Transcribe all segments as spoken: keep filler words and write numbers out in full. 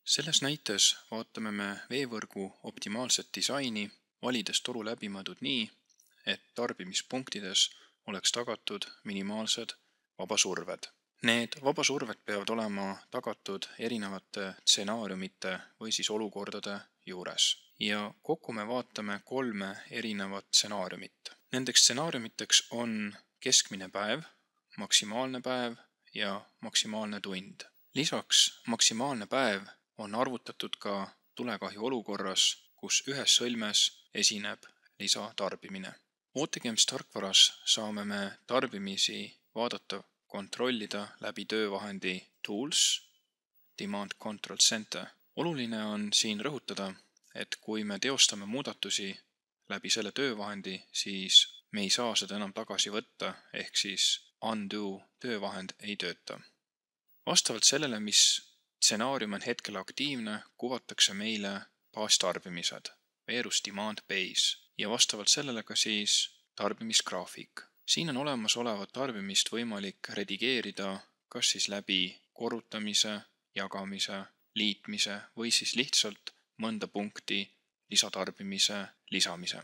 Selles näites vaatame me veevõrgu optimaalset disaini, valides toru läbimõõdud nii, et tarbimispunktides oleks tagatud minimaalsed vabasurved. Need vabasurved peavad olema tagatud erinevate stsenaariumite või siis olukordade juures. Ja kokku me vaatame kolme erinevat stsenaariumit. Nendeks stsenaariumiteks on keskmine päev, maksimaalne päev ja maksimaalne tund. Lisaks maksimaalne päev on arvutatud ka tulekahju olukorras, kus ühes sõlmes esineb lisatarbimine. OTGames tarkvaras saame me tarbimisi vaadata, kontrollida läbi töövahendi Tools, Demand Control Center. Oluline on siin rõhutada, et kui me teostame muudatusi läbi selle töövahendi, siis me ei saa seda enam tagasi võtta, ehk siis undo töövahend ei tööta. Vastavalt sellele, mis stsenaarium on hetkel aktiivne, kuvatakse meile baastarbimised, Verus Demand Base, ja vastavalt sellele ka siis tarbimisgraafik. Siin on olemas olevat tarbimist võimalik redigeerida kas siis läbi korrutamise, jagamise, liitmise või siis lihtsalt mõnda punkti lisatarbimise lisamise.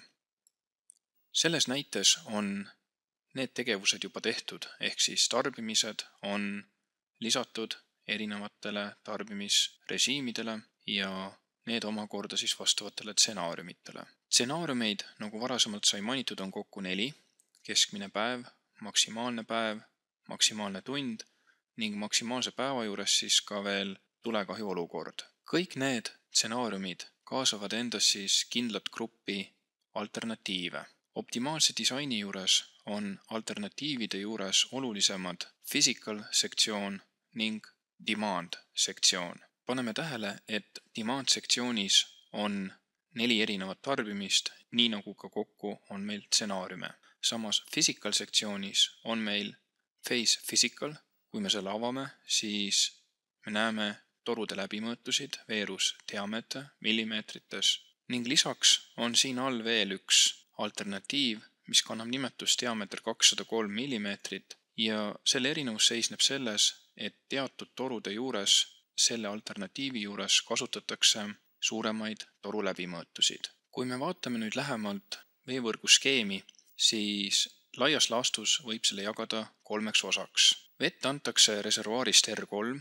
Selles näites on need tegevused juba tehtud, ehk siis tarbimised on lisatud erinevatele tarbimisrežiimidele ja need omakorda siis vastavatele stsenaariumitele. Stsenaariumeid, nagu varasemalt sai mainitud, on kokku neli: keskmine päev, maksimaalne päev, maksimaalne tund ning maksimaalse päeva juures siis ka veel tulekahju olukord. Kõik need stsenaariumid kaasavad endas siis kindlat gruppi alternatiive. Optimaalse disaini juures on alternatiivide juures olulisemad physical sektsioon ning demand sektsioon. Paneme tähele, et demand sektsioonis on neli erinevat tarbimist, nii nagu ka kokku on meil stsenaariume. Samas physical sektsioonis on meil phase physical. Kui me selle avame, siis me näeme torude läbimõõtusid, Verus diameter millimeetrites ning lisaks on siin all veel üks alternatiiv, mis kannab nimetust diameter kakssada kolm millimeetrit ja selle erinevus seisneb selles, et teatud torude juures, selle alternatiivi juures kasutatakse suuremaid toru läbimõõtusid. Kui me vaatame nüüd lähemalt veevõrgu skeemi, siis laias laastus võib selle jagada kolmeks osaks. Vett antakse reservuaarist R kolm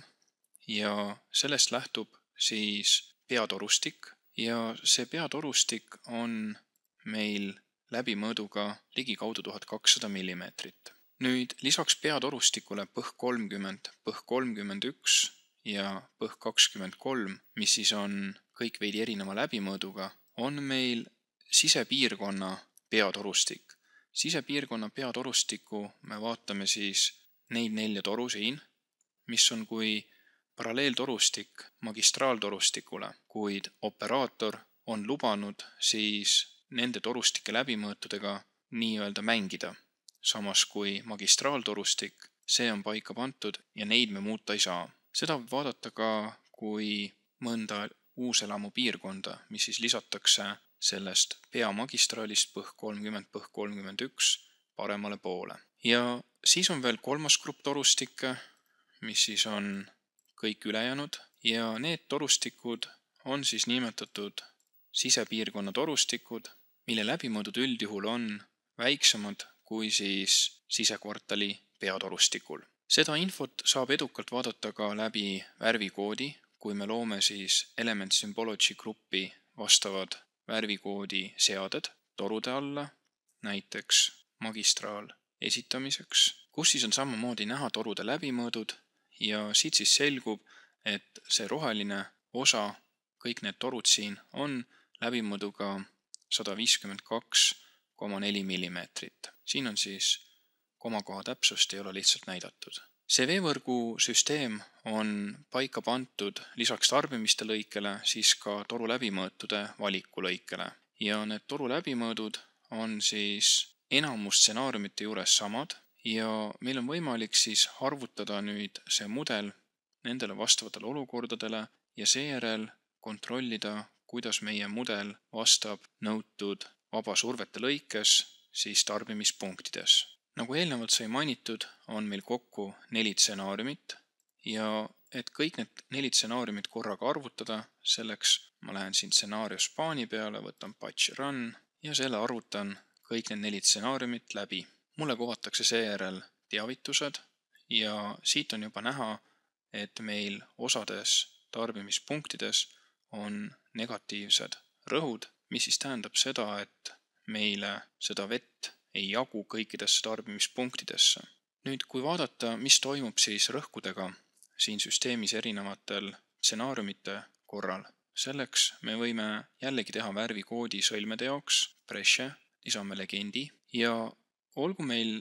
ja sellest lähtub siis peatorustik ja see peatorustik on meil läbimõõduga ligikaudu tuhat kakssada millimeetrit. Nüüd lisaks peatorustikule P H kolmkümmend, P H kolmkümmend üks ja P H kakskümmend kolm, mis siis on kõik veidi erineva läbimõõduga, on meil sisepiirkonna peatorustik. Sisepiirkonna peatorustiku me vaatame siis neid nelja toru siin, mis on kui paralleeltorustik magistraaltorustikule, kuid operaator on lubanud siis nende torustike läbimõõtudega nii-öelda mängida. Samas kui magistraaltorustik, see on paika pantud ja neid me muuta ei saa. Seda võib vaadata ka kui mõnda uuselamu piirkonda, mis siis lisatakse sellest peamagistraalist P H kolmkümmend, P H kolmkümmend üks paremale poole. Ja siis on veel kolmas grupp torustikke, mis siis on kõik ülejäänud ja need torustikud on siis nimetatud sisepiirkonna torustikud, mille läbimõõdud üldjuhul on väiksemad kui siis sisekvartali peatorustikul. Seda infot saab edukalt vaadata ka läbi värvikoodi, kui me loome siis Element Symbology gruppi vastavad värvikoodi seaded torude alla, näiteks magistraal esitamiseks, kus siis on samamoodi näha torude läbimõõdud ja siit siis selgub, et see roheline osa, kõik need torud siin on läbimõõduga sada viiskümmend kaks koma neli millimeetrit. Siin on siis komakoha täpsust ei ole lihtsalt näidatud. See veevõrgu süsteem on paika pantud lisaks tarbimiste lõikele siis ka toru läbimõõtude valiku lõikele. Ja need toru läbimõõdud on siis enamus stsenaariumite juures samad ja meil on võimalik siis arvutada nüüd see mudel nendele vastavatele olukordadele ja seejärel kontrollida, kuidas meie mudel vastab nõutud vabasurvete lõikes siis tarbimispunktides. Nagu eelnevalt sai mainitud, on meil kokku neli stsenaariumit ja et kõik need neli stsenaariumit korraga arvutada, selleks ma lähen siin stsenaarius paani peale, võtan patch run ja selle arvutan kõik need neli stsenaariumit läbi. Mulle kuvatakse seejärel teavitused ja siit on juba näha, et meil osades tarbimispunktides on negatiivsed rõhud, mis siis tähendab seda, et meile seda vett ei jagu kõikidesse tarbimispunktidesse. Nüüd, kui vaadata, mis toimub siis rõhkudega siin süsteemis erinevatel stsenaariumite korral, selleks me võime jällegi teha värvikoodi sõlmede jaoks, pressure, lisame legendi ja olgu meil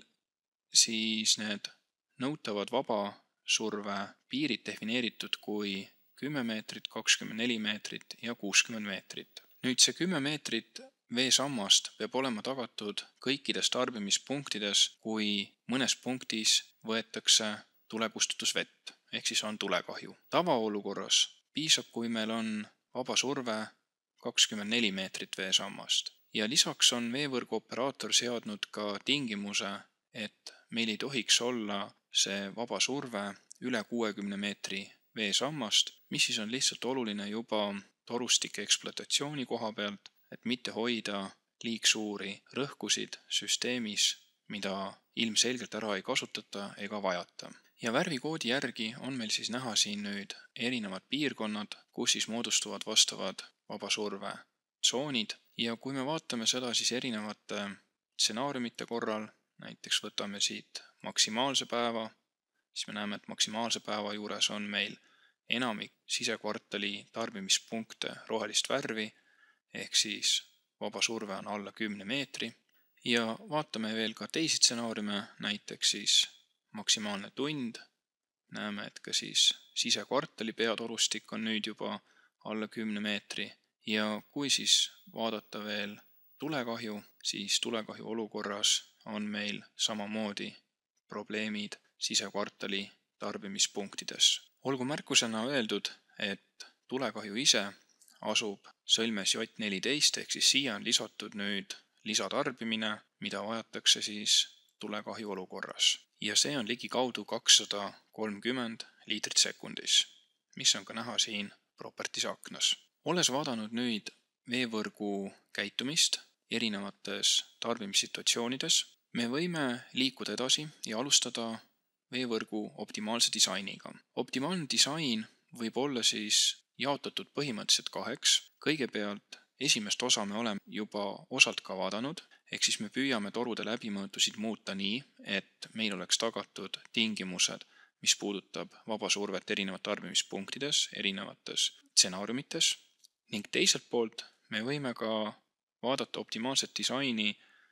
siis need nõutavad vabasurve piirid defineeritud kui kümme meetrit, kakskümmend neli meetrit ja kuuskümmend meetrit. Nüüd see kümme meetrit veesammast peab olema tagatud kõikides tarbimispunktides, kui mõnes punktis võetakse tulekustutusvett, ehk siis on tulekahju. Tavaolukorras piisab, kui meil on vabasurve kakskümmend neli meetrit veesammast. Ja lisaks on veevõrgu operaator seadnud ka tingimuse, et meil ei tohiks olla see vabasurve üle kuuekümne meetri veesammast, mis siis on lihtsalt oluline juba torustike ekspluatatsiooni koha pealt, et mitte hoida liig suuri rõhkusid süsteemis, mida ilmselgelt ära ei kasutata ega vajata. Ja värvikoodi järgi on meil siis näha siin nüüd erinevad piirkonnad, kus siis moodustuvad vastavad vabasurve tsoonid ja kui me vaatame seda siis erinevate stsenaariumite korral, näiteks võtame siit maksimaalse päeva, siis me näeme, et maksimaalse päeva juures on meil enamik sisekvartali tarbimispunkte rohelist värvi, ehk siis vabasurve on alla kümne meetri ja vaatame veel ka teisi stsenaariume, näiteks siis maksimaalne tund. Näeme, et ka siis sisekvartali peatorustik on nüüd juba alla kümne meetri ja kui siis vaadata veel tulekahju, siis tulekahju olukorras on meil samamoodi probleemid sisekvartali tarbimispunktides. Olgu märkusena öeldud, et tulekahju ise asub sõlmes J neliteist, ehk siis siia on lisatud nüüd lisatarbimine, mida vajatakse siis tulekahju olukorras. Ja see on ligikaudu kakssada kolmkümmend liitrit sekundis, mis on ka näha siin properties aknas. Olles vaadanud nüüd veevõrgu käitumist erinevates tarbimissituatsioonides, me võime liikuda edasi ja alustada veevõrgu optimaalse disainiga. Optimaalne disain võib olla siis jaotatud põhimõtteliselt kaheks. Kõigepealt esimest osa me oleme juba osalt ka vaadanud, ehk siis me püüame torude läbimõõtusid muuta nii, et meil oleks tagatud tingimused, mis puudutab vabasurvet erinevat tarbimispunktides, erinevates stsenaariumites. Ning teiselt poolt me võime ka vaadata optimaalset disaini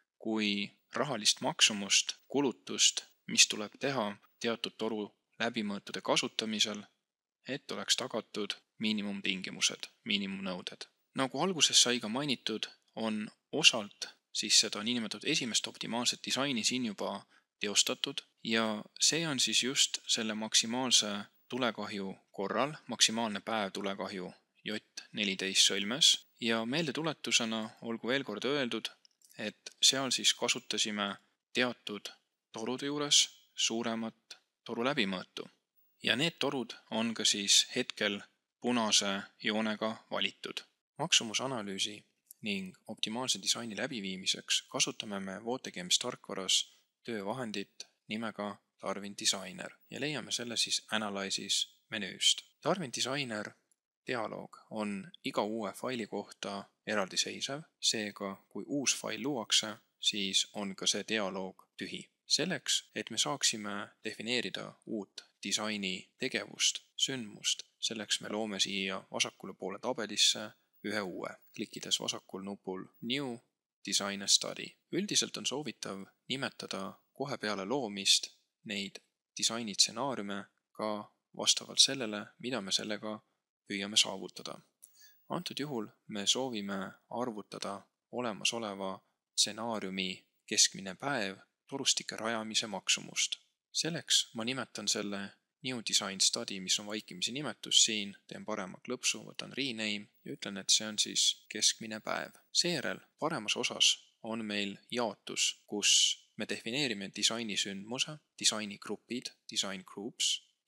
kui rahalist maksumust, kulutust, mis tuleb teha teatud toru läbimõõtude kasutamisel, et oleks tagatud miinimumtingimused, miinimumnõuded. Nagu alguses sai ka mainitud, on osalt siis seda niinimetatud esimest optimaalset disaini siin juba teostatud ja see on siis just selle maksimaalse tulekahju korral, maksimaalne päev tulekahju J neliteist sõlmes ja meeldetuletusena olgu veel kord öeldud, et seal siis kasutasime teatud torude juures suuremat toru läbimõõtu. Ja need torud on ka siis hetkel punase joonega valitud. Maksumusanalüüsi ning optimaalse disaini läbiviimiseks kasutame me Votegames tarkvaras töövahendit nimega Darwin Designer ja leiame selle siis Analysis menüüst. Darwin Designer dialoog on iga uue faili kohta eraldiseisev, seega kui uus fail luuakse, siis on ka see dialoog tühi. Selleks, et me saaksime defineerida uut disaini tegevust, sündmust, selleks me loome siia vasakule poole tabelisse ühe uue, klikkides vasakul nupul New Design a Study. Üldiselt on soovitav nimetada kohe peale loomist neid disaini stsenaariume ka vastavalt sellele, mida me sellega püüame saavutada. Antud juhul me soovime arvutada olemasoleva stsenaariumi keskmine päev torustike rajamise maksumust. Selleks ma nimetan selle New Design Study, mis on vaikimisi nimetus siin, teen parema klõpsu, võtan rename ja ütlen, et see on siis keskmine päev. Seejärel paremas osas on meil jaotus, kus me defineerime disaini sündmuse, disaini grupid, design groups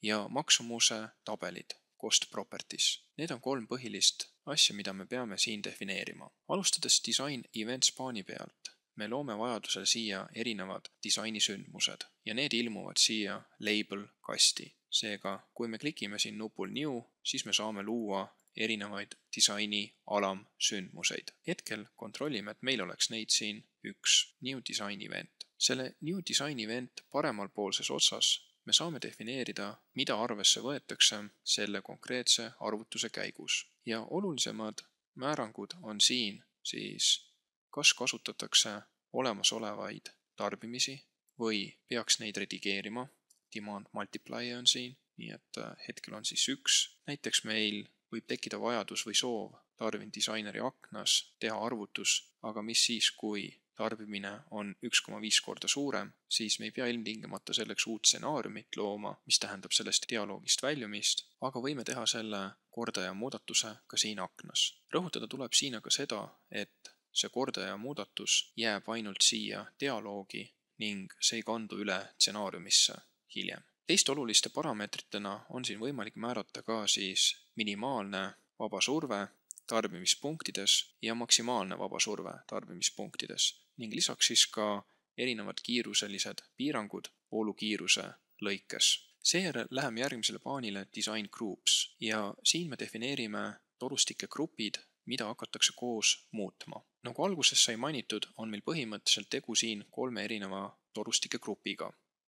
ja maksumuse tabelid, cost properties. Need on kolm põhilist asja, mida me peame siin defineerima. Alustades design event spaani pealt, me loome vajadusel siia erinevad disainisündmused ja need ilmuvad siia label kasti. Seega, kui me klikime siin nupul new, siis me saame luua erinevaid disaini alamsündmuseid. Hetkel kontrollime, et meil oleks neid siin üks new design event. Selle new design event paremal poolses otsas me saame defineerida, mida arvesse võetakse selle konkreetse arvutuse käigus. Ja olulisemad määrangud on siin siis, kas kasutatakse olemasolevaid tarbimisi või peaks neid redigeerima. Demand multiplier on siin, nii et hetkel on siis üks. Näiteks meil võib tekkida vajadus või soov tarbin disaineri aknas teha arvutus, aga mis siis, kui tarbimine on üks koma viis korda suurem, siis me ei pea ilmtingimata selleks uut stsenaariumit looma, mis tähendab sellest dialoogist väljumist, aga võime teha selle kordaja muudatuse ka siin aknas. Rõhutada tuleb siin aga seda, et see kordaja muudatus jääb ainult siia dialoogi ning see ei kandu üle stsenaariumisse hiljem. Teiste oluliste parameetritena on siin võimalik määrata ka siis minimaalne vaba surve tarbimispunktides ja maksimaalne vaba surve tarbimispunktides ning lisaks siis ka erinevad kiiruselised piirangud voolukiiruse lõikes. Seejärel läheme järgmisele paanile design groups ja siin me defineerime torustike grupid, mida hakatakse koos muutma. Nagu alguses sai mainitud, on meil põhimõtteliselt tegu siin kolme erineva torustike grupiga.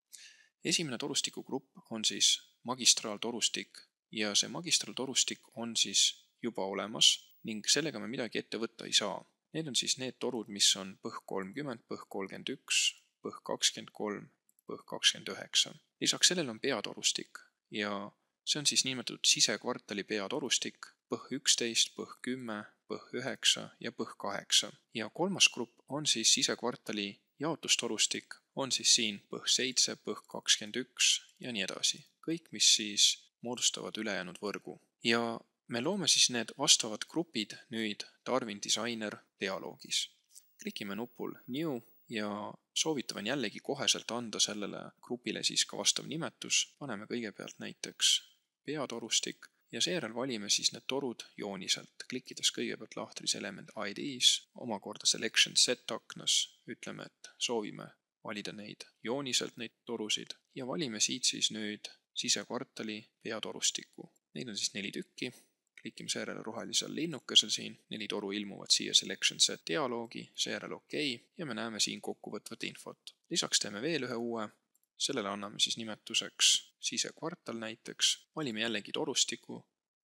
Esimene torustiku grupp on siis magistraaltorustik ja see magistraaltorustik on siis juba olemas ning sellega me midagi ette võtta ei saa. Need on siis need torud, mis on põh kolmkümmend, põh kolmkümmend üks, põh kakskümmend kolm, põh kakskümmend üheksa. Lisaks sellele on peatorustik ja see on siis nimetatud sisekvartali peatorustik, põh üksteist, põh kümme, põh üheksa ja põh kaheksa. Ja kolmas grupp on siis sisekvartali jaotustorustik, on siis siin põh seitse, põh kakskümmend üks ja nii edasi. Kõik, mis siis moodustavad ülejäänud võrgu. Ja me loome siis need vastavad grupid nüüd Darwin Designer dialoogis. Klikime nupul New ja soovitavan jällegi koheselt anda sellele grupile siis ka vastav nimetus. Paneme kõigepealt näiteks peatorustik ja seejärel valime siis need torud jooniselt. Klikkides kõigepealt lahtris element I Ds, omakorda selection set aknas ütleme, et soovime valida neid jooniselt neid torusid ja valime siit siis nüüd sisekvartali peatorustiku. Neid on siis neli tükki. Klikime seejärel rohelisel linnukesel siin, neli toru ilmuvad siia selection set dialoogi, seejärel OK ja me näeme siin kokkuvõtvat infot. Lisaks teeme veel ühe uue, sellele anname siis nimetuseks sisekvartal näiteks, valime jällegi torustiku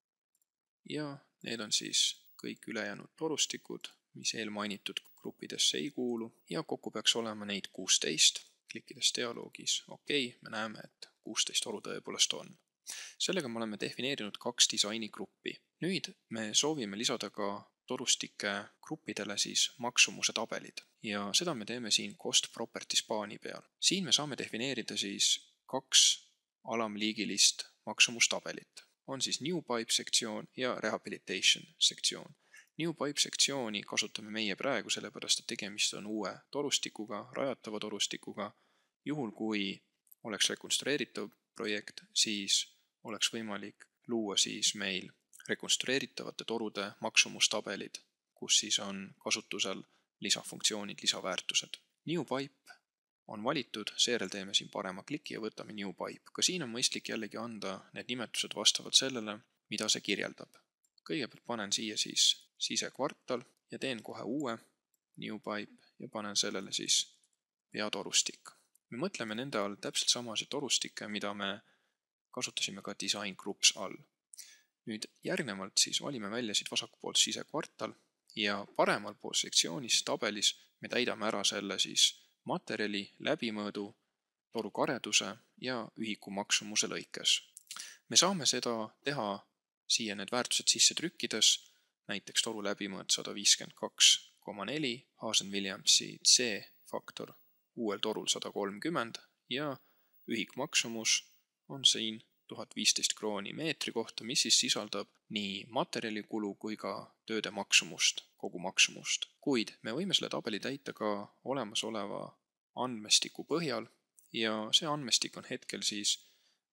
ja need on siis kõik ülejäänud torustikud, mis eelmainitud gruppidesse ei kuulu ja kokku peaks olema neid kuusteist. Klikkides dialoogis OK, me näeme, et kuusteist toru tõepoolest on. Sellega me oleme defineerinud kaks disainigruppi. Nüüd me soovime lisada ka torustike gruppidele siis maksumuse tabelid ja seda me teeme siin cost properties paani peal. Siin me saame defineerida siis kaks alamliigilist maksumustabelit. On siis new pipe sektsioon ja rehabilitation sektsioon. New pipe sektsiooni kasutame meie praegu sellepärast, et tegemist on uue torustikuga, rajatava torustikuga. Juhul kui oleks rekonstrueeritav projekt, siis oleks võimalik luua siis meil rekonstrueeritavate torude maksumustabelid, kus siis on kasutusel lisafunktsioonid, lisaväärtused. New pipe on valitud, seejärel teeme siin parema kliki ja võtame new pipe. Ka siin on mõistlik jällegi anda need nimetused vastavalt sellele, mida see kirjeldab. Kõigepealt panen siia siis sisekvartal ja teen kohe uue new pipe ja panen sellele siis peatorustik. Me mõtleme nende all täpselt samasid torustikke, mida me kasutasime ka design groups all. Nüüd järgnevalt siis valime välja siit vasakupoolt sisekvartal ja paremal pool sektsioonis tabelis me täidame ära selle siis materjali, läbimõõdu, toru kareduse ja ühiku maksumuse lõikes. Me saame seda teha siia need väärtused sisse trükkides, näiteks toru läbimõõt sada viiskümmend kaks koma neli, Hazen-Williamsi C faktor uuel torul sada kolmkümmend ja ühikmaksumus on siin tuhat viisteist krooni meetri kohta, mis siis sisaldab nii materjalikulu kui ka tööde maksumust, kogu maksumust. Kuid me võime selle tabeli täita ka olemasoleva andmestiku põhjal ja see andmestik on hetkel siis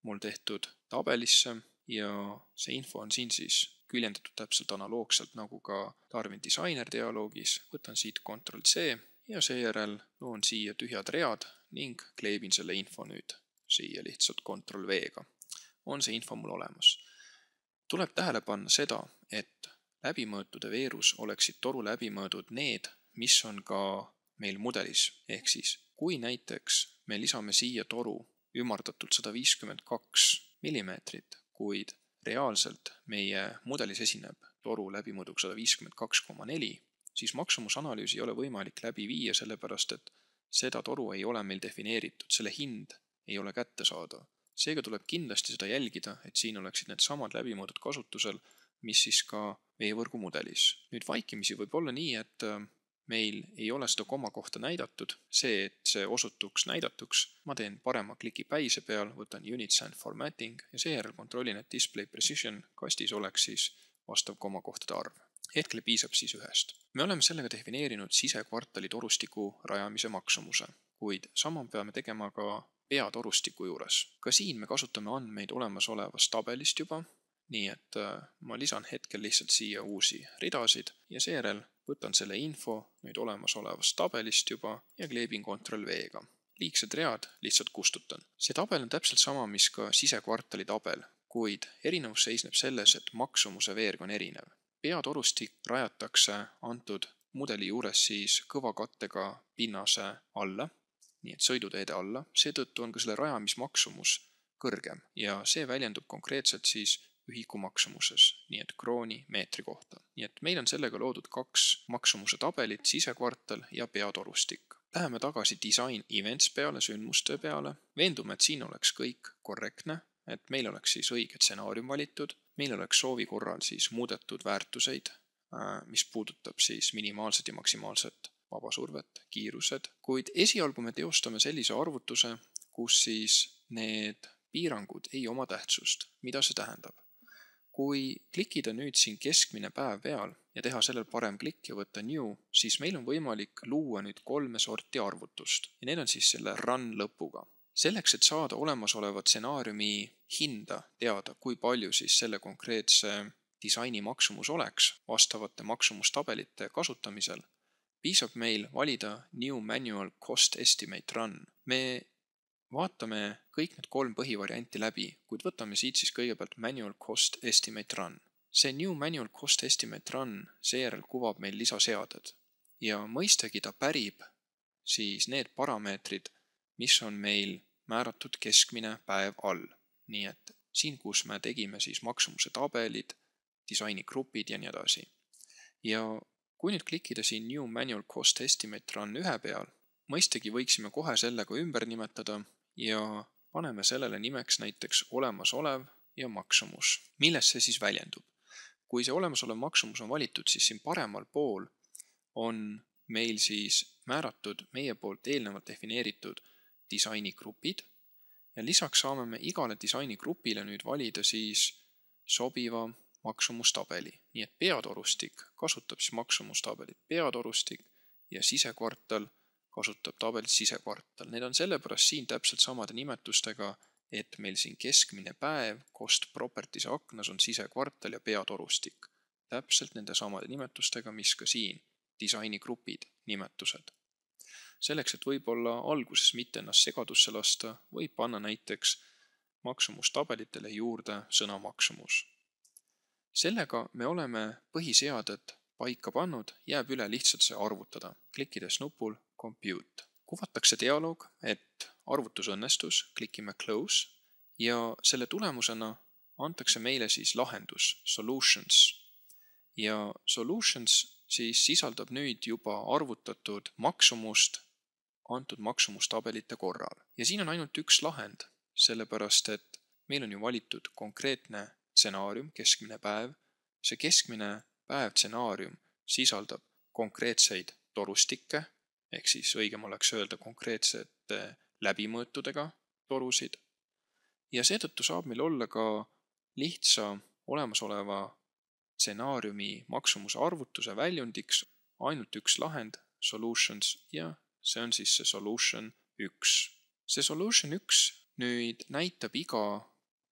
mul tehtud tabelisse ja see info on siin siis küljendatud täpselt analoogselt nagu ka Darwin Designer dialoogis. Võtan siit Ctrl C ja seejärel loon siia tühjad read ning kleebin selle info nüüd siia lihtsalt Ctrl V-ga. On see info mul olemas. Tuleb tähele panna seda, et läbimõõtude veerus oleksid toru läbimõõdud need, mis on ka meil mudelis. Ehk siis, kui näiteks me lisame siia toru ümardatult sada viiskümmend kaks millimeetrit, kuid reaalselt meie mudelis esineb toru läbimõõduks sada viiskümmend kaks koma neli, siis maksumusanalüüsi ei ole võimalik läbi viia, sellepärast et seda toru ei ole meil defineeritud, selle hind ei ole kättesaadav. Seega tuleb kindlasti seda jälgida, et siin oleksid need samad läbimõõdud kasutusel, mis siis ka veevõrgu mudelis. Nüüd vaikimisi võib olla nii, et meil ei ole seda koma kohta näidatud. See, et see osutuks näidatuks, ma teen parema kliki päise peal, võtan Units and Formatting ja seejärel kontrollin, et Display Precision kastis oleks siis vastav komakohtade arv. Hetkel piisab siis ühest. Me oleme sellega defineerinud sisekvartali torustiku rajamise maksumuse, kuid sama peame tegema ka peatorustiku juures. Ka siin me kasutame andmeid olemasolevast tabelist juba, nii et ma lisan hetkel lihtsalt siia uusi ridasid ja seejärel võtan selle info nüüd olemasolevast tabelist juba ja kleebin Ctrl V-ga. Liigsed read lihtsalt kustutan. See tabel on täpselt sama, mis ka sisekvartali tabel, kuid erinevus seisneb selles, et maksumuse veerg on erinev. Peatorustik rajatakse antud mudeli juures siis kõva kattega pinnase alla, nii et sõiduteede alla, seetõttu on ka selle rajamismaksumus kõrgem ja see väljendub konkreetselt siis ühiku maksumuses, nii et krooni meetri kohta. Nii et meil on sellega loodud kaks maksumuse tabelit, sisekvartal ja peatorustik. Läheme tagasi Design Events peale, sündmuste peale. Veendume, et siin oleks kõik korrektne, et meil oleks siis õige stsenaarium valitud. Meil oleks soovi korral siis muudetud väärtuseid, mis puudutab siis minimaalset ja maksimaalset vabasurvet, kiirused, kuid esialgu me teostame sellise arvutuse, kus siis need piirangud ei oma tähtsust. Mida see tähendab? Kui klikida nüüd siin keskmine päev peal ja teha sellel parem klikk ja võtta New, siis meil on võimalik luua nüüd kolme sorti arvutust ja need on siis selle run lõpuga. Selleks, et saada olemasoleva stsenaariumi hinda teada, kui palju siis selle konkreetse disaini maksumus oleks vastavate maksumustabelite kasutamisel, piisab meil valida New Manual Cost Estimate Run. Me vaatame kõik need kolm põhivarianti läbi, kuid võtame siit siis kõigepealt Manual Cost Estimate Run. See New Manual Cost Estimate Run seejärel kuvab meil lisaseaded ja mõistagi ta pärib siis need parameetrid, mis on meil määratud keskmine päev all. Nii et siin, kus me tegime siis maksumuse tabelid, disainigrupid ja nii edasi. Ja kui nüüd klikida siin New Manual Cost Estimate Run ühe peal, mõistagi võiksime kohe selle ka ümber nimetada ja paneme sellele nimeks näiteks olemasolev ja maksumus. Milles see siis väljendub? Kui see olemasolev maksumus on valitud, siis siin paremal pool on meil siis määratud meie poolt eelnevalt defineeritud disainigrupid ja lisaks saame me igale disainigrupile nüüd valida siis sobiva maksumustabeli. Nii et peatorustik kasutab siis maksumustabelit peatorustik ja sisekvartal kasutab tabelit sisekvartal. Need on sellepärast siin täpselt samade nimetustega, et meil siin keskmine päev Cost Properties aknas on sisekvartal ja peatorustik. Täpselt nende samade nimetustega, mis ka siin disainigrupid nimetused. Selleks, et võib-olla alguses mitte ennast segadusse lasta, võib panna näiteks maksumustabelitele juurde sõna maksumus. Sellega me oleme põhiseadet paika pannud, jääb üle lihtsalt see arvutada. Klikkides nupul Compute. Kuvatakse dialoog, et arvutus õnnestus, klikime Close ja selle tulemusena antakse meile siis lahendus, Solutions. Ja Solutions siis sisaldab nüüd juba arvutatud maksumust antud maksumustabelite korral. Ja siin on ainult üks lahend, sellepärast et meil on ju valitud konkreetne stsenaarium, keskmine päev. See keskmine päev stsenaarium sisaldab konkreetseid torustikke, ehk siis õigem oleks öelda konkreetsete läbimõõtudega torusid. Ja seetõttu saab meil olla ka lihtsa olemasoleva stsenaariumi maksumuse arvutuse väljundiks ainult üks lahend, Solutions, ja see on siis see Solution üks. See Solution üks nüüd näitab iga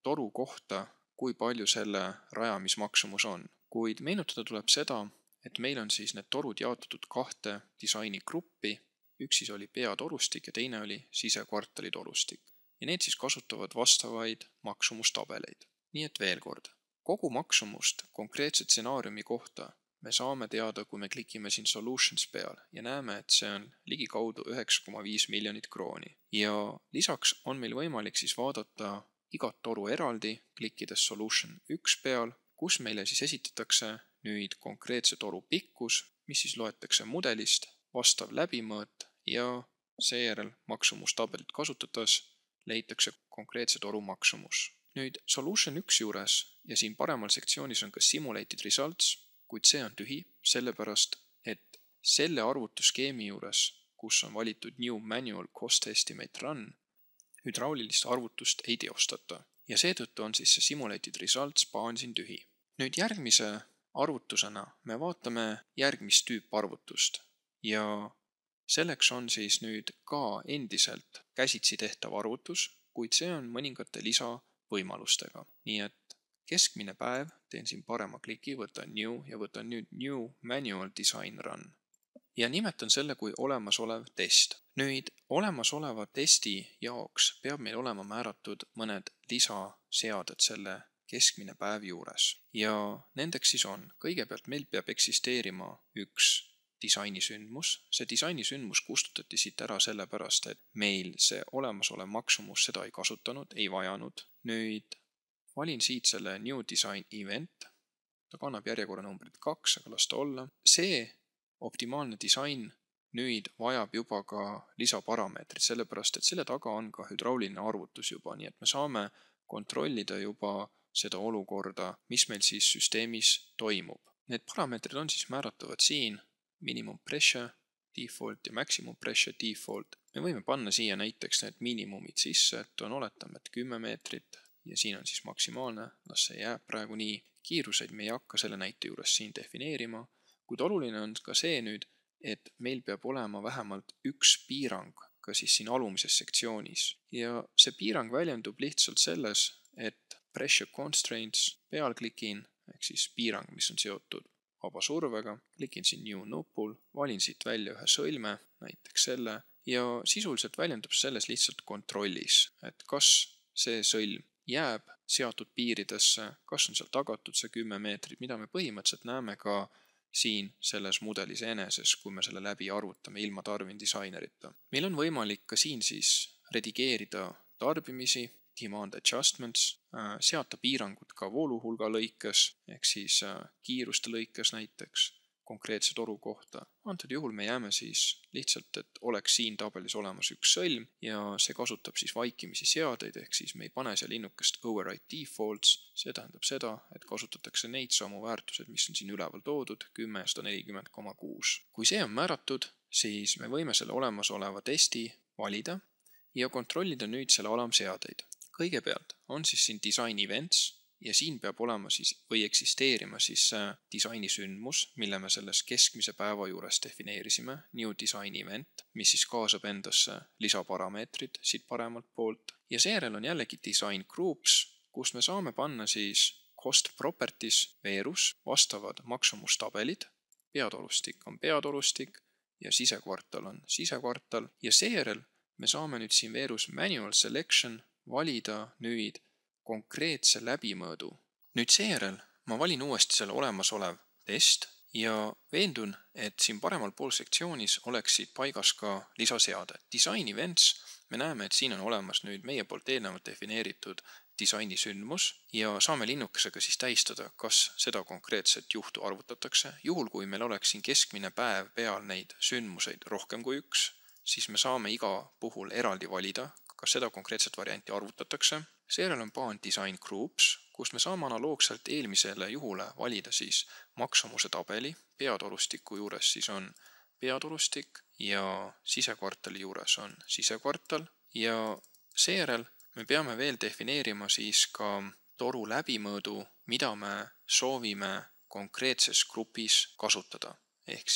toru kohta, kui palju selle rajamismaksumus on. Kuid meenutada tuleb seda, et meil on siis need torud jaotatud kahte disainigruppi, üks siis oli peatorustik ja teine oli sisekvartali torustik. Ja need siis kasutavad vastavaid maksumustabeleid. Nii et veel kord, kogu maksumust konkreetse stsenaariumi kohta me saame teada, kui me klikime siin Solutions peal ja näeme, et see on ligikaudu üheksa koma viis miljonit krooni. Ja lisaks on meil võimalik siis vaadata igat toru eraldi, klikkides Solution üks peal, kus meile siis esitatakse nüüd konkreetse toru pikkus, mis siis loetakse mudelist, vastav läbimõõt ja seejärel maksumustabelit kasutades leitakse konkreetse toru maksumus. Nüüd Solution üks juures ja siin paremal sektsioonis on ka Simulated Results, kuid see on tühi, sellepärast, et selle arvutusskeemi juures, kus on valitud New Manual Cost Estimate Run, hüdraulilist arvutust ei teostata ja seetõttu on siis see Simulated Results paan siin tühi. Nüüd järgmise arvutusena me vaatame järgmist tüüparvutust ja selleks on siis nüüd ka endiselt käsitsi tehtav arvutus, kuid see on mõningate lisavõimalustega. Nii et keskmine päev, teen siin parema kliki, võtan New ja võtan nüüd New Manual Design Run. Ja nimetan selle kui olemasolev test. Nüüd olemasoleva testi jaoks peab meil olema määratud mõned lisaseaded selle keskmine päev juures. Ja nendeks siis on, kõigepealt meil peab eksisteerima üks disainisündmus. See disainisündmus kustutati siit ära sellepärast, et meil see olemasolev maksumus seda ei kasutanud, ei vajanud. Nüüd valin siit selle New Design Event. Ta kannab järjekorranumbrit kaks, aga las ta olla. See optimaalne disain nüüd vajab juba ka lisaparameetrid, sellepärast et selle taga on ka hüdrauliline arvutus juba, nii et me saame kontrollida juba seda olukorda, mis meil siis süsteemis toimub. Need parameetrid on siis määratavad siin minimum pressure, default ja maximum pressure, default. Me võime panna siia näiteks need miinimumid sisse, et on oletame, et kümme meetrit ja siin on siis maksimaalne, las see jääb praegu nii. Kiiruseid me ei hakka selle näite juures siin defineerima, kuid oluline on ka see nüüd, et meil peab olema vähemalt üks piirang ka siis siin alumises sektsioonis. Ja see piirang väljendub lihtsalt selles, et pressure constraints peal klikin, ehk siis piirang, mis on seotud vaba survega, klikin siin New nupul, valin siit välja ühe sõlme, näiteks selle, ja sisuliselt väljendub selles lihtsalt kontrollis, et kas see sõlm jääb seatud piiridesse, kas on seal tagatud see kümme meetrit, mida me põhimõtteliselt näeme ka siin selles mudelis eneses, kui me selle läbi arvutame ilma tarvin disainerita. Meil on võimalik ka siin siis redigeerida tarbimisi, demand adjustments, seata piirangud ka vooluhulga lõikes, ehk siis kiiruste lõikes näiteks, konkreetse toru kohta. Antud juhul me jääme siis lihtsalt, et oleks siin tabelis olemas üks sõlm ja see kasutab siis vaikimisi seadeid, ehk siis me ei pane seal linnukest override defaults, see tähendab seda, et kasutatakse neid samu väärtused, mis on siin üleval toodud, kümme, sada nelikümmend koma kuus. Kui see on määratud, siis me võime selle olemasoleva testi valida ja kontrollida nüüd selle alamseadeid. Kõigepealt on siis siin design events ja siin peab olema siis või eksisteerima siis disainisündmus, mille me selles keskmise päeva juures defineerisime, new design event, mis siis kaasab endasse lisaparameetrid siit paremalt poolt. Ja seejärel on jällegi design groups, kus me saame panna siis cost properties veerus vastavad maksumustabelid, peatorustik on peatorustik ja sisekvartal on sisekvartal ja seejärel me saame nüüd siin veerus manual selection valida nüüd konkreetse läbimõõdu. Nüüd seejärel ma valin uuesti selle olemasolev test ja veendun, et siin paremal pool sektsioonis oleksid paigas ka lisaseade. Design events, me näeme, et siin on olemas nüüd meie poolt eelnevalt defineeritud disainisündmus ja saame linnukesega siis tähistada, kas seda konkreetset juhtu arvutatakse. Juhul, kui meil oleks siin keskmine päev peal neid sündmuseid rohkem kui üks, siis me saame iga puhul eraldi valida, kas seda konkreetset varianti arvutatakse. Seejärel on paan design groups, kus me saame analoogselt eelmisele juhule valida siis maksumuse tabeli. Peatorustiku juures siis on peatorustik ja sisekvartali juures on sisekvartal. Ja seejärel me peame veel defineerima siis ka toru läbimõõdu, mida me soovime konkreetses grupis kasutada. Ehk siis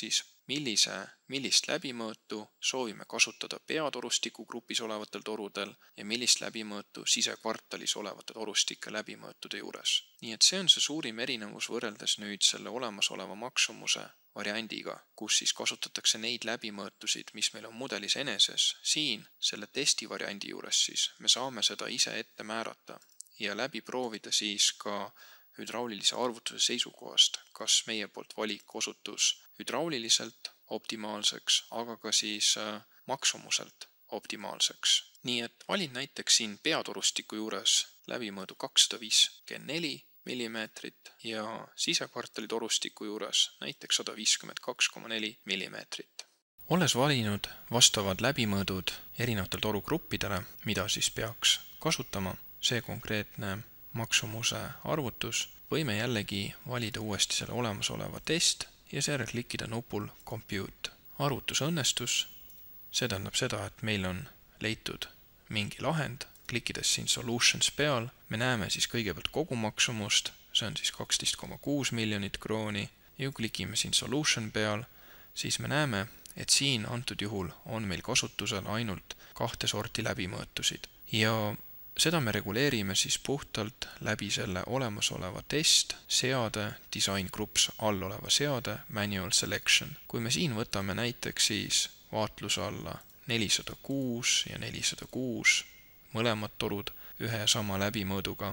millise, millist läbimõõtu soovime kasutada peatorustiku grupis olevatel torudel ja millist läbimõõtu sisekvartalis olevate torustike läbimõõtude juures. Nii et see on see suurim erinevus võrreldes nüüd selle olemasoleva maksumuse variandiga, kus siis kasutatakse neid läbimõõtusid, mis meil on mudelis eneses. Siin selle testi variandi juures siis me saame seda ise ette määrata ja läbi proovida siis ka hüdraulilise arvutuse seisukohast, kas meie poolt valik osutus hüdrauliliselt optimaalseks, aga ka siis maksumuselt optimaalseks. Nii et valin näiteks siin peatorustiku juures läbimõõdu kakssada viiskümmend neli millimeetrit ja sisekvartali torustiku juures näiteks sada viiskümmend kaks koma neli millimeetrit. Olles valinud vastavad läbimõõdud erinevatel torugruppidele, mida siis peaks kasutama, see konkreetne maksumuse arvutus, võime jällegi valida uuesti selle olemasoleva test ja seejärel klikkida nupul Compute. Arvutus õnnestus, see tähendab seda, et meil on leitud mingi lahend. Klikkides siin Solutions peal, me näeme siis kõigepealt kogu maksumust, see on siis kaksteist koma kuus miljonit krooni ja kui klikime siin Solution peal, siis me näeme, et siin antud juhul on meil kasutusel ainult kahte sorti läbimõõtusid ja seda me reguleerime siis puhtalt läbi selle olemasoleva test, seade, design groups all oleva seade, manual selection. Kui me siin võtame näiteks siis vaatluse alla nelisada kuus ja nelisada kuus, mõlemad torud ühe ja sama läbimõõduga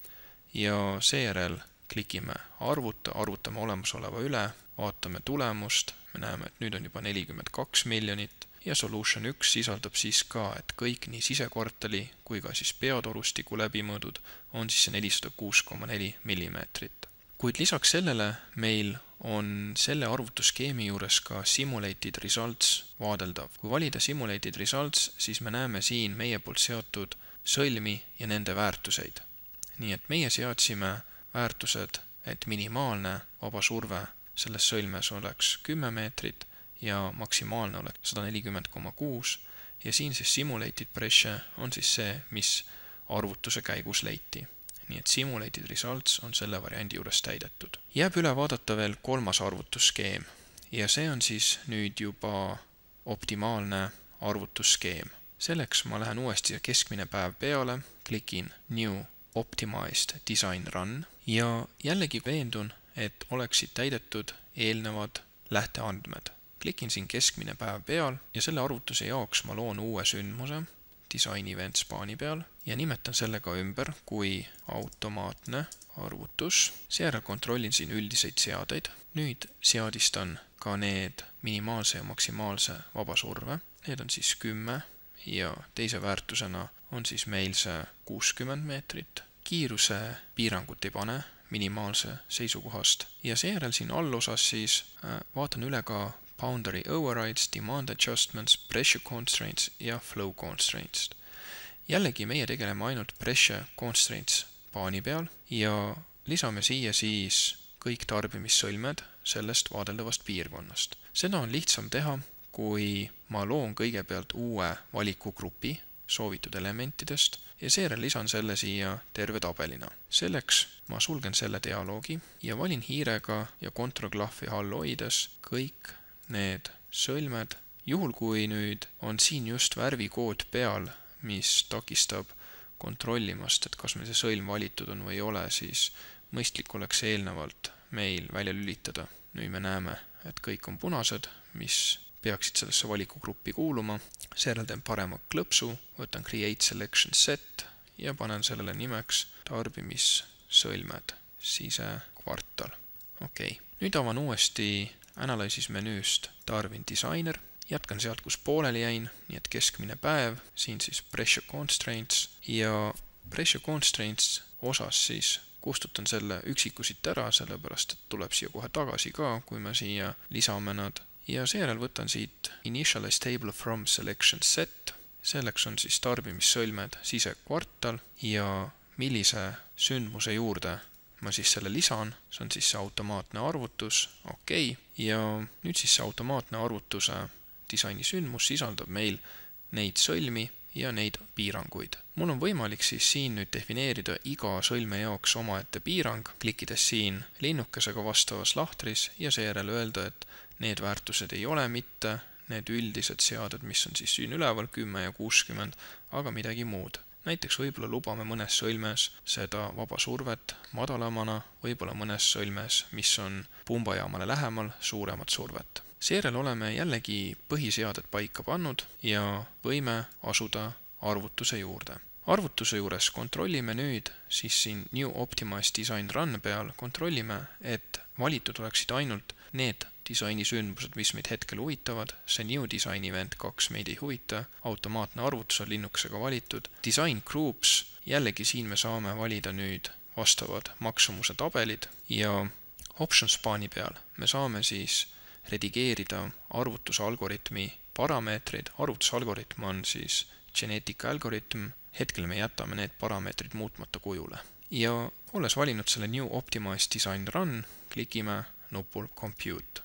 ja seejärel klikime arvuta, arvutame olemasoleva üle, vaatame tulemust, me näeme, et nüüd on juba nelikümmend kaks miljonit ja Solution üks sisaldab siis ka, et kõik nii sisekvartali kui ka siis peatorustiku läbimõõdud on siis see nelisada kuus koma neli millimeetrit. Kuid lisaks sellele meil on selle arvutusskeemi juures ka Simulated Results vaadeldav. Kui valida Simulated Results, siis me näeme siin meie poolt seotud sõlmi ja nende väärtuseid. Nii et meie seadsime väärtused, et minimaalne vaba surve selles sõlmes oleks kümme meetrit ja maksimaalne oleks sada nelikümmend koma kuus ja siin siis Simulated Pressure on siis see, mis arvutuse käigus leiti. Nii et Simulated Results on selle variandi juures täidetud. Jääb üle vaadata veel kolmas arvutusskeem ja see on siis nüüd juba optimaalne arvutusskeem. Selleks ma lähen uuesti keskmine päev peale, klikin New Optimized Design Run ja jällegi veendun, et oleksid täidetud eelnevad lähteandmed. Klikin siin keskmine päev peal ja selle arvutuse jaoks ma loon uue sündmuse Design Events paani peal ja nimetan selle ka ümber kui automaatne arvutus. Seejärel kontrollin siin üldiseid seadeid. Nüüd seadistan ka need minimaalse ja maksimaalse vabasurve. Need on siis kümme ja teise väärtusena on siis meil see kuuskümmend meetrit. Kiiruse piirangut ei pane minimaalse seisukohast ja seejärel siin allosas siis vaatan üle ka boundary overrides, demand adjustments, pressure constraints ja flow constraints. Jällegi meie tegeleme ainult pressure constraints paani peal ja lisame siia siis kõik tarbimissõlmed sellest vaadeldavast piirkonnast. Seda on lihtsam teha, kui ma loon kõigepealt uue valikugrupi soovitud elementidest ja seejärel lisan selle siia terve tabelina. Selleks ma sulgen selle dialoogi ja valin hiirega ja kontrollklahvi all hoides kõik need sõlmed. Juhul kui nüüd on siin just värvikood peal, mis takistab kontrollimast, et kas meil see sõlm valitud on või ei ole, siis mõistlik oleks eelnevalt meil välja lülitada. Nüüd me näeme, et kõik on punased, mis peaksid sellesse valikugruppi kuuluma. Seejärel teen parema klõpsu, võtan Create Selection Set ja panen sellele nimeks tarbimissõlmed sisekvartal. Okei, nüüd avan uuesti Analysis menüüst Darwin Designer, jätkan sealt, kus pooleli jäin, nii et keskmine päev, siin siis Pressure Constraints ja Pressure Constraints osas siis kustutan selle üksiku siit ära, sellepärast et tuleb siia kohe tagasi ka, kui me siia lisame nad ja seejärel võtan siit Initialize Table from Selection Set, selleks on siis tarbimissõlmed sisekvartal ja millise sündmuse juurde ma siis selle lisan, see on siis see automaatne arvutus, okei, ja nüüd siis see automaatne arvutuse disaini sündmus sisaldab meil neid sõlmi ja neid piiranguid. Mul on võimalik siis siin nüüd defineerida iga sõlme jaoks omaette piirang, klikkides siin linnukesega vastavas lahtris ja seejärel öelda, et need väärtused ei ole mitte need üldised seaded, mis on siis siin üleval kümme ja kuuskümmend, aga midagi muud. Näiteks võib-olla lubame mõnes sõlmes seda vaba survet madalamana, võib-olla mõnes sõlmes, mis on pumbajaamale lähemal, suuremat survet. Seejärel oleme jällegi põhiseaded paika pannud ja võime asuda arvutuse juurde. Arvutuse juures kontrollime nüüd siis siin New Optimized Design Run peal, kontrollime, et valitud oleksid ainult need disaini sündmused, mis meid hetkel huvitavad, see New Design Event kaks meid ei huvita, automaatne arvutus on linnukesega valitud, Design Groups, jällegi siin me saame valida nüüd vastavad maksumuse tabelid ja Options paani peal me saame siis redigeerida arvutusalgoritmi parameetrid, arvutusalgoritm on siis genetic algoritm, hetkel me jätame need parameetrid muutmata kujule. Ja olles valinud selle New Optimized Design Run, klikime nupul Compute.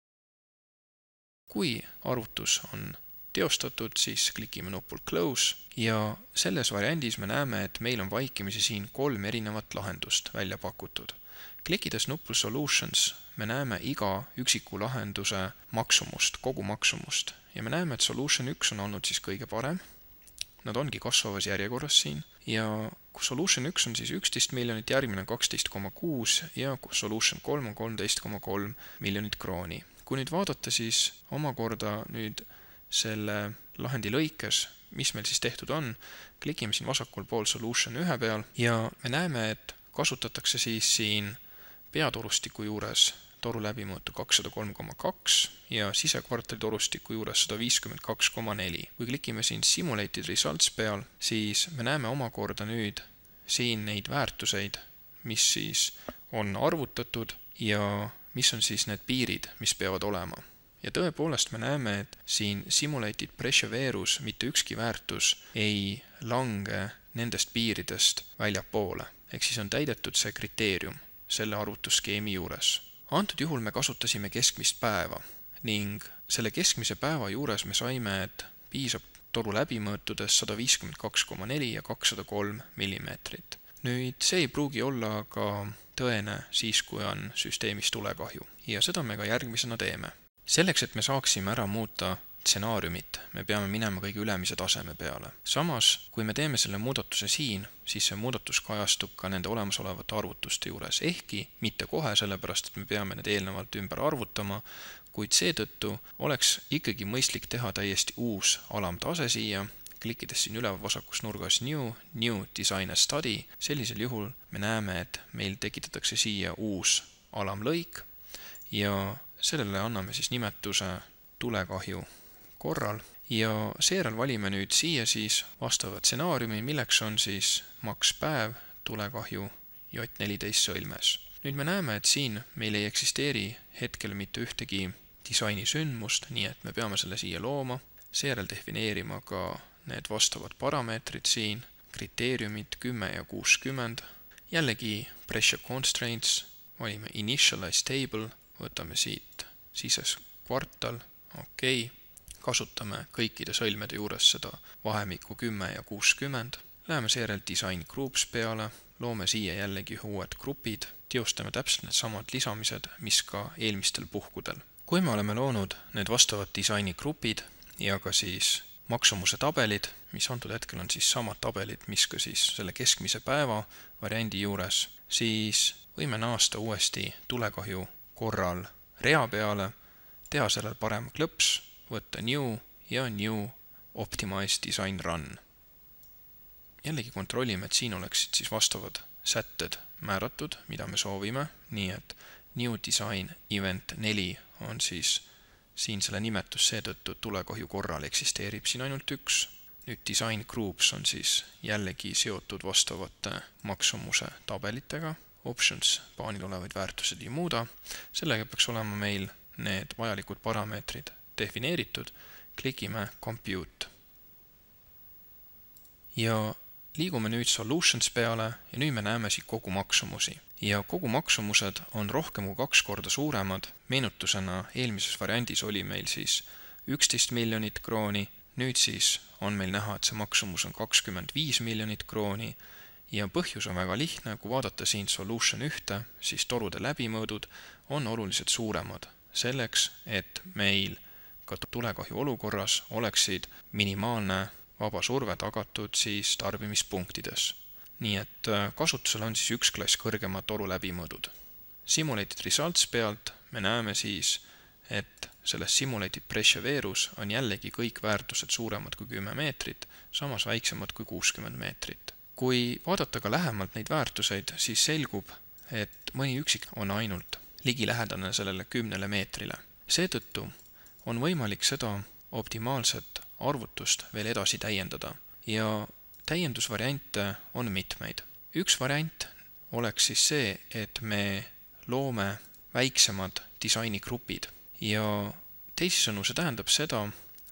Kui arvutus on teostatud, siis klikime nupul Close ja selles variandis me näeme, et meil on vaikimisi siin kolm erinevat lahendust välja pakutud. Klikides nupul Solutions me näeme iga üksiku lahenduse maksumust, kogu maksumust ja me näeme, et Solution üks on olnud siis kõige parem. Nad ongi kasvavas järjekorras siin ja Solution üks on siis üksteist miljonit, järgmine on kaksteist koma kuus ja Solution kolm on kolmteist koma kolm miljonit krooni. Kui nüüd vaadata siis omakorda nüüd selle lahendi lõikes, mis meil siis tehtud on, klikime siin vasakul pool Solution ühe peal ja me näeme, et kasutatakse siis siin peatorustiku juures toru läbimõõtu kakssada kolm koma kaks ja sisekvartali torustiku juures sada viiskümmend kaks koma neli. Kui klikime siin Simulated Results peal, siis me näeme omakorda nüüd siin neid väärtuseid, mis siis on arvutatud ja mis on siis need piirid, mis peavad olema. Ja tõepoolest me näeme, et siin Simulated Perseverus mitte ükski väärtus ei lange nendest piiridest väljapoole. Ehk siis on täidetud see kriteerium selle arvutusskeemi juures. Antud juhul me kasutasime keskmist päeva ning selle keskmise päeva juures me saime, et piisab toru läbimõõtudes sada viiskümmend kaks koma neli ja kakssada kolm millimeetrit. Nüüd see ei pruugi olla ka tõene siis, kui on süsteemis tulekahju ja seda me ka järgmisena teeme. Selleks, et me saaksime ära muuta stsenaariumit, me peame minema kõige ülemise taseme peale. Samas, kui me teeme selle muudatuse siin, siis see muudatus kajastub ka nende olemasolevate arvutuste juures, ehkki mitte kohe, sellepärast, et me peame need eelnevalt ümber arvutama, kuid seetõttu oleks ikkagi mõistlik teha täiesti uus alamtase siia, klikkides siin üleval vasakus nurgas New, New Design a Study, sellisel juhul me näeme, et meil tekitatakse siia uus alamlõik ja sellele anname siis nimetuse tulekahju korral ja seejärel valime nüüd siia siis vastava stsenaariumi, milleks on siis makspäev tulekahju J neliteist sõlmes. Nüüd me näeme, et siin meil ei eksisteeri hetkel mitte ühtegi disaini sündmust, nii et me peame selle siia looma, seejärel defineerima ka need vastavad parameetrid siin, kriteeriumid kümme ja kuuskümmend, jällegi pressure constraints, valime initialize table, võtame siit sises kvartal, okei, okay. Kasutame kõikide sõlmede juures seda vahemikku kümme ja kuuskümmend, läheme seejärel design groups peale, loome siia jällegi uued grupid, teostame täpselt need samad lisamised, mis ka eelmistel puhkudel. Kui me oleme loonud need vastavad disaini grupid ja ka siis maksumuse tabelid, mis antud hetkel on siis samad tabelid, mis ka siis selle keskmise päeva variandi juures, siis võime naasta uuesti tulekahju korral rea peale, teha sellel parem klõps, võtta New ja New Optimized Design Run. Jällegi kontrollime, et siin oleksid siis vastavad sätted määratud, mida me soovime, nii et New Design Event neli on siis siin selle nimetus seetõttu tulekahju korral eksisteerib siin ainult üks. Nüüd Design Groups on siis jällegi seotud vastavate maksumuse tabelitega. Options paanil olevaid väärtused ei muuda. Sellega peaks olema meil need vajalikud parameetrid defineeritud. Klikime Compute. Ja liigume nüüd Solutions peale ja nüüd me näeme siit kogu maksumusi. Ja kogu maksumused on rohkem kui kaks korda suuremad. Meenutusena eelmises variandis oli meil siis üksteist miljonit krooni. Nüüd siis on meil näha, et see maksumus on kakskümmend viis miljonit krooni. Ja põhjus on väga lihtne, kui vaadata siin Solution ühte, siis torude läbimõõdud on oluliselt suuremad. selleks, et meil ka tulekahju olukorras oleksid minimaalne vaba surve tagatud siis tarbimispunktides. Nii et kasutusel on siis üks klass kõrgemad toru läbimõõdud. Simulated results pealt me näeme siis, et selles simulated pressure veerus on jällegi kõik väärtused suuremad kui kümme meetrit, samas väiksemad kui kuuskümmend meetrit. Kui vaadata ka lähemalt neid väärtuseid, siis selgub, et mõni üksik on ainult ligilähedane sellele kümnele meetrile. Seetõttu on võimalik seda optimaalset arvutust veel edasi täiendada ja täiendusvariante on mitmeid. Üks variant oleks siis see, et me loome väiksemad disainigrupid ja teisisõnu see tähendab seda,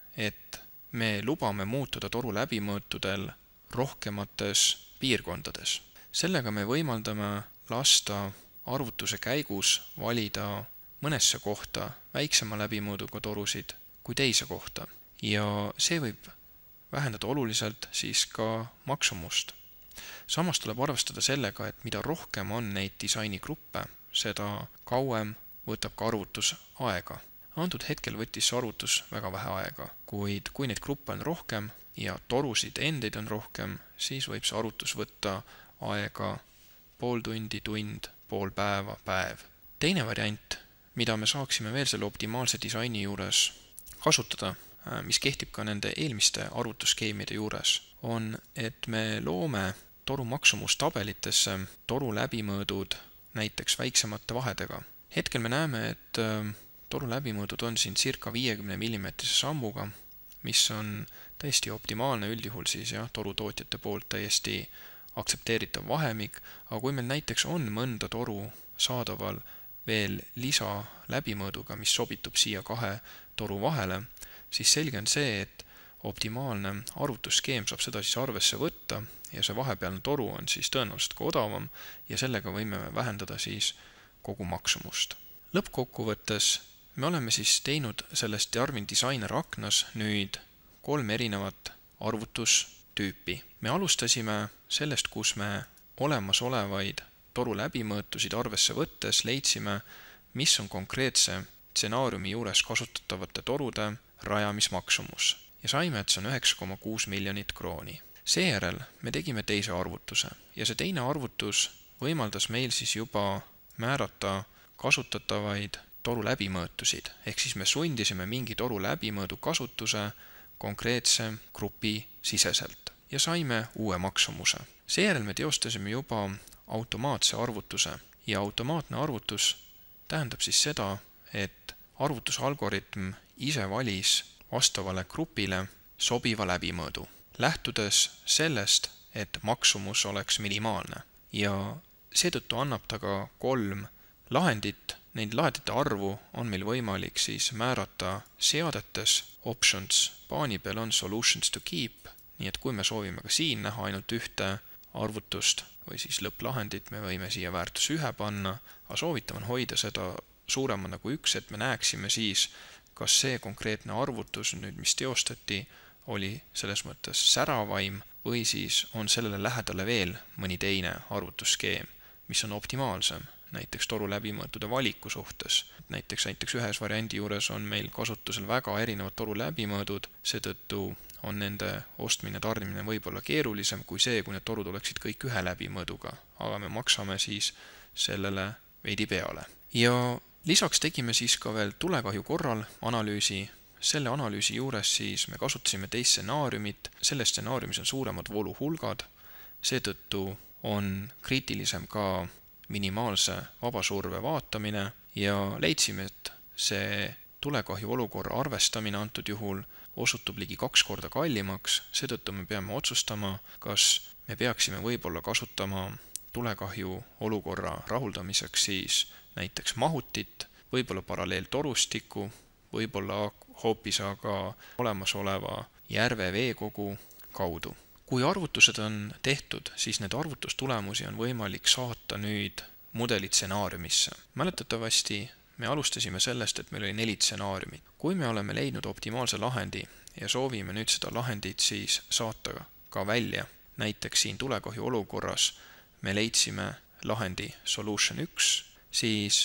et me lubame muutuda toru läbimõõtudel rohkemates piirkondades. Sellega me võimaldame lasta arvutuse käigus valida mõnesse kohta väiksema läbimõõduga torusid kui teise kohta ja see võib vähendada oluliselt siis ka maksumust. Samas tuleb arvestada sellega, et mida rohkem on neid disainigruppe, seda kauem võtab ka arvutus aega. Antud hetkel võttis see arvutus väga vähe aega, kuid kui neid gruppe on rohkem ja torusid endeid on rohkem, siis võib see arvutus võtta aega pool tundi, tund, pool päeva, päev. Teine variant, mida me saaksime veel selle optimaalse disaini juures kasutada, mis kehtib ka nende eelmiste arvutusskeemide juures, on, et me loome toru maksumustabelitesse toru läbimõõdud näiteks väiksemate vahedega. Hetkel me näeme, et toru läbimõõdud on siin circa viiekümne millimeetrise sammuga, mis on täiesti optimaalne üldjuhul siis jah, torutootjate poolt täiesti aktsepteeritav vahemik, aga kui meil näiteks on mõnda toru saadaval veel lisa läbimõõduga, mis sobitub siia kahe toru vahele, siis selge on see, et optimaalne arvutusskeem saab seda siis arvesse võtta ja see vahepealne toru on siis tõenäoliselt ka odavam ja sellega võime vähendada siis kogu maksumust. Lõppkokkuvõttes me oleme siis teinud sellest Darwin Designer aknas nüüd kolm erinevat arvutustüüpi. Me alustasime sellest, kus me olemasolevaid toru läbimõõtusid arvesse võttes leidsime, mis on konkreetse stsenaariumi juures kasutatavate torude rajamismaksumus ja saime, et see on üheksa koma kuus miljonit krooni. Seejärel me tegime teise arvutuse ja see teine arvutus võimaldas meil siis juba määrata kasutatavaid toru läbimõõtusid, ehk siis me sundisime mingi toru läbimõõdu kasutuse konkreetse grupi siseselt ja saime uue maksumuse. Seejärel me teostasime juba automaatse arvutuse ja automaatne arvutus tähendab siis seda, et arvutusalgoritm ise valis vastavale grupile sobiva läbimõõdu, lähtudes sellest, et maksumus oleks minimaalne ja seetõttu annab ta ka kolm lahendit. Neid lahendite arvu on meil võimalik siis määrata seadetes, options paani peal on solutions to keep, nii et kui me soovime ka siin näha ainult ühte arvutust või siis lõpplahendit, me võime siia väärtuse ühe panna, aga soovitav on hoida seda suuremana kui üks, et me näeksime siis, kas see konkreetne arvutus, nüüd mis teostati, oli selles mõttes säravaim või siis on sellele lähedale veel mõni teine arvutusskeem, mis on optimaalsem, näiteks toru läbimõõtude valiku suhtes. Näiteks, näiteks ühes variandi juures on meil kasutusel väga erinevad toru läbimõõdud, seetõttu on nende ostmine, tarnimine võib-olla keerulisem kui see, kui need torud oleksid kõik ühe läbimõõduga, aga me maksame siis sellele veidi peale. Ja lisaks tegime siis ka veel tulekahju korral analüüsi. Selle analüüsi juures siis me kasutasime teist stsenaariumit. Selles stsenaariumis on suuremad vooluhulgad, seetõttu on kriitilisem ka minimaalse vabasurve vaatamine ja leidsime, et see tulekahju olukorra arvestamine antud juhul osutub ligi kaks korda kallimaks, seetõttu me peame otsustama, kas me peaksime võib-olla kasutama tulekahju olukorra rahuldamiseks siis näiteks mahutit, võib-olla paralleeltorustikku, võib-olla hoopis aga olemasoleva järve veekogu kaudu. Kui arvutused on tehtud, siis need arvutustulemusi on võimalik saata nüüd mudeli stsenaariumisse. Mäletatavasti me alustasime sellest, et meil oli neli stsenaariumit. Kui me oleme leidnud optimaalse lahendi ja soovime nüüd seda lahendit siis saata ka välja, näiteks siin tulekahju olukorras me leidsime lahendi solution üks, siis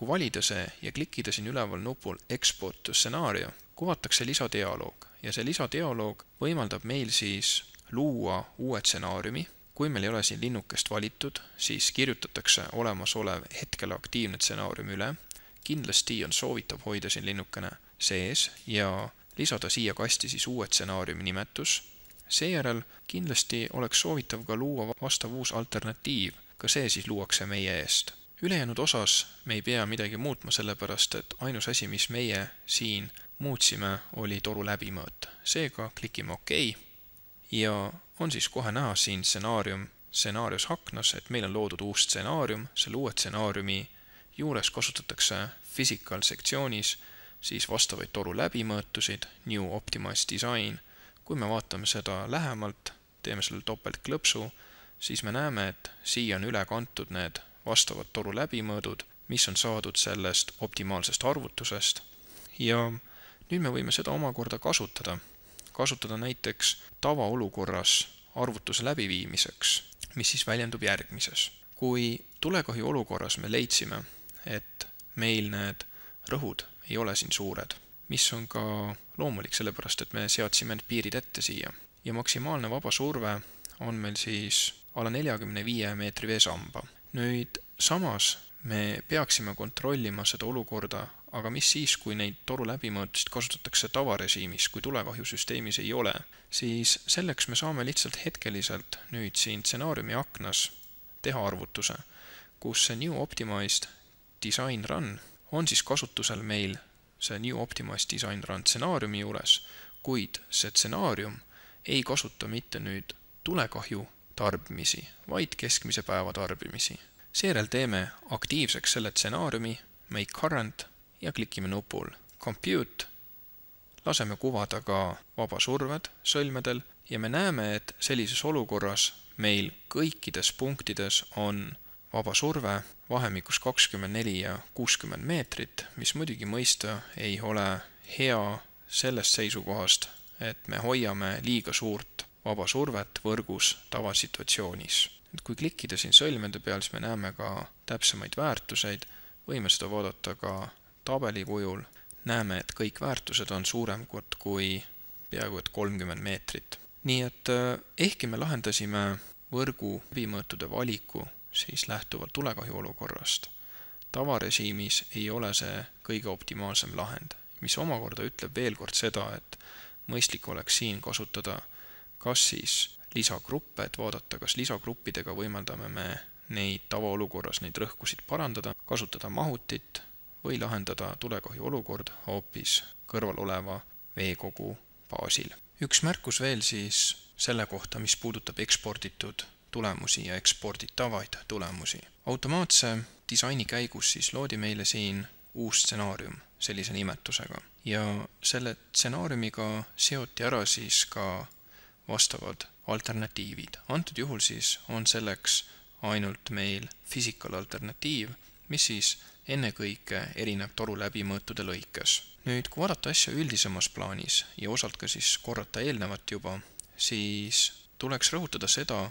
kui valida see ja klikkida siin üleval nupul Export to Scenario, kuvatakse lisadialoog ja see lisadialoog võimaldab meil siis luua uue stsenaariumi. Kui meil ei ole siin linnukest valitud, siis kirjutatakse olemasolev hetkel aktiivne stsenaarium üle. Kindlasti on soovitav hoida siin linnukene sees ja lisada siia kasti siis uue stsenaariumi nimetus. Seejärel kindlasti oleks soovitav ka luua vastav uus alternatiiv, ka see siis luuakse meie eest. Ülejäänud osas me ei pea midagi muutma, sellepärast et ainus asi, mis meie siin muutsime, oli toru läbimõõt. Seega klikime OK ja on siis kohe näha siin stsenaarium stsenaarius aknas, et meil on loodud uus stsenaarium. Selle uue stsenaariumi juures kasutatakse physical sektsioonis siis vastavaid toru läbimõõtusid, New Optimized Design. Kui me vaatame seda lähemalt, teeme selle topeltklõpsu, siis me näeme, et siia on üle kantud need vastavad toru läbimõõdud, mis on saadud sellest optimaalsest arvutusest. Ja nüüd me võime seda omakorda kasutada. Kasutada näiteks tavaolukorras arvutuse läbiviimiseks, mis siis väljendub järgmises. Kui tulekahju olukorras me leidsime, et meil need rõhud ei ole siin suured, mis on ka loomulik, sellepärast et me seadsime need piirid ette siia. Ja maksimaalne vaba surve on meil siis alla neljakümne viie meetri veesamba. Nüüd samas me peaksime kontrollima seda olukorda, aga mis siis, kui neid toru läbimõõtusid kasutatakse tavarežiimis, kui tulekahjusüsteemis ei ole, siis selleks me saame lihtsalt hetkeliselt nüüd siin stsenaariumi aknas teha arvutuse, kus see New Optimized Design Run on siis kasutusel meil see New Optimized Design Run stsenaariumi juures, kuid see stsenaarium ei kasuta mitte nüüd tulekahju tarbimisi, vaid keskmise päeva tarbimisi. Seejärel teeme aktiivseks selle stsenaariumi, Make Current ja klikime nupul Compute. Laseme kuvada ka vaba surved sõlmedel ja me näeme, et sellises olukorras meil kõikides punktides on vaba surve vahemikus kakskümmend neli ja kuuskümmend meetrit, mis muidugi mõista ei ole hea sellest seisukohast, et me hoiame liiga suurt vaba survet võrgus tavasituatsioonis. Kui klikkida siin sõlmede peal, siis me näeme ka täpsemaid väärtuseid, võime seda vaadata ka tabeli kujul. Näeme, et kõik väärtused on suurem kui peaaegu et kolmkümmend meetrit. Nii et ehkki me lahendasime võrgu läbimõõtude valiku siis lähtuvalt tulekahju olukorrast, tavarežiimis ei ole see kõige optimaalsem lahend, mis omakorda ütleb veel kord seda, et mõistlik oleks siin kasutada kas siis lisagruppe, et vaadata, kas lisagruppidega võimaldame me neid tavaolukorras neid rõhkusid parandada, kasutada mahutit või lahendada tulekahju olukord hoopis kõrval oleva veekogu baasil. Üks märkus veel siis selle kohta, mis puudutab eksporditud tulemusi ja eksporditavaid tulemusi. Automaatse disaini käigus siis loodi meile siin uus stsenaarium sellise nimetusega ja selle stsenaariumiga seoti ära siis ka vastavad alternatiivid. Antud juhul siis on selleks ainult meil physical alternatiiv, mis siis ennekõike erineb toru läbimõõtude lõikes. Nüüd, kui vaadata asja üldisemas plaanis ja osalt ka siis korrata eelnevat juba, siis tuleks rõhutada seda,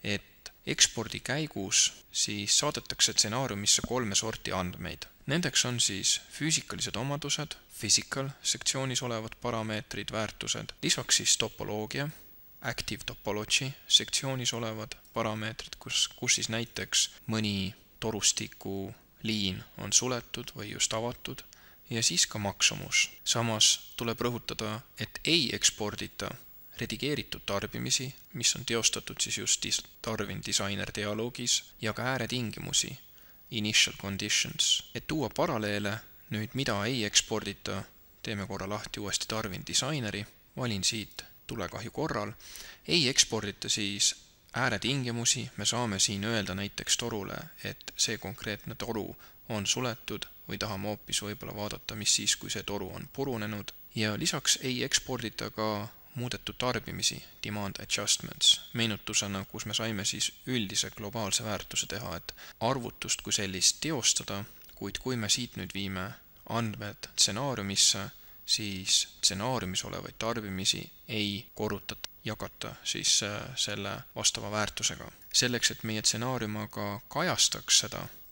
et ekspordi käigus siis saadetakse stsenaariumisse kolme sorti andmeid. Nendeks on siis füüsikalised omadused, physical sektsioonis olevad parameetrid, väärtused, lisaks siis topoloogia, active topology sektsioonis olevad parameetrid, kus, kus siis näiteks mõni torustiku liin on suletud või just avatud ja siis ka maksumus. Samas tuleb rõhutada, et ei ekspordita redigeeritud tarbimisi, mis on teostatud siis just Darwin Designer dialoogis ja ka ääretingimusi, initial conditions. Et tuua paralleele, nüüd mida ei ekspordita, teeme korra lahti uuesti Darwin Designeri, valin siit tulekahju korral, ei ekspordita siis ääretingimusi, me saame siin öelda näiteks torule, et see konkreetne toru on suletud või tahame hoopis võib-olla vaadata, mis siis, kui see toru on purunenud ja lisaks ei ekspordita ka muudetud tarbimisi, demand adjustments, meenutusena, kus me saime siis üldise globaalse väärtuse teha, et arvutust kui sellist teostada, kuid kui me siit nüüd viime andmed stsenaariumisse, siis stsenaariumis olevaid tarbimisi ei korrutata, jagata siis selle vastava väärtusega. Selleks, et meie stsenaarium aga kajastaks seda,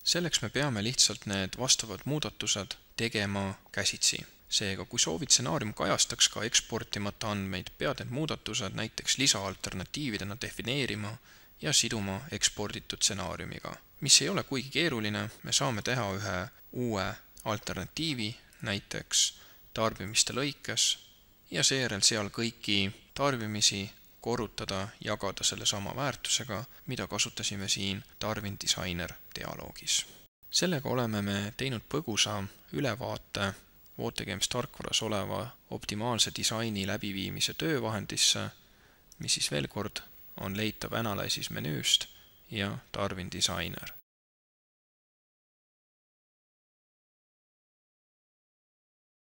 Selleks me peame lihtsalt need vastavad muudatused tegema käsitsi. Seega, kui soovid stsenaarium kajastaks ka eksportimata andmeid, pead need muudatused näiteks lisaalternatiividena defineerima ja siduma eksporditud stsenaariumiga. Mis ei ole kuigi keeruline, me saame teha ühe uue alternatiivi, näiteks tarbimiste lõikes, ja seejärel seal kõiki tarbimisi korrutada, jagada selle sama väärtusega, mida kasutasime siin Darwin Designer dialoogis. Sellega oleme me teinud põgusa ülevaate Votegames tarkvaras oleva optimaalse disaini läbiviimise töövahendisse, mis siis veel kord on leitav Analysis menüüst ja Darwin Designer.